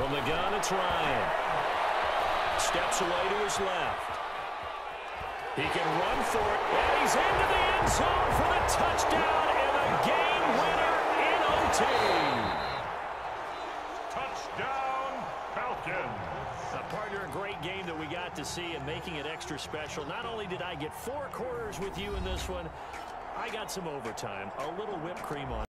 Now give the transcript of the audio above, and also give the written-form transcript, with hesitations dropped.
From the gun, it's Ryan. Steps away to his left. He can run for it, and he's into the end zone for the touchdown and the game winner in OT. Touchdown, Falcons. Partner, a great game that we got to see and making it extra special. Not only did I get 4 quarters with you in this one, I got some overtime, a little whipped cream on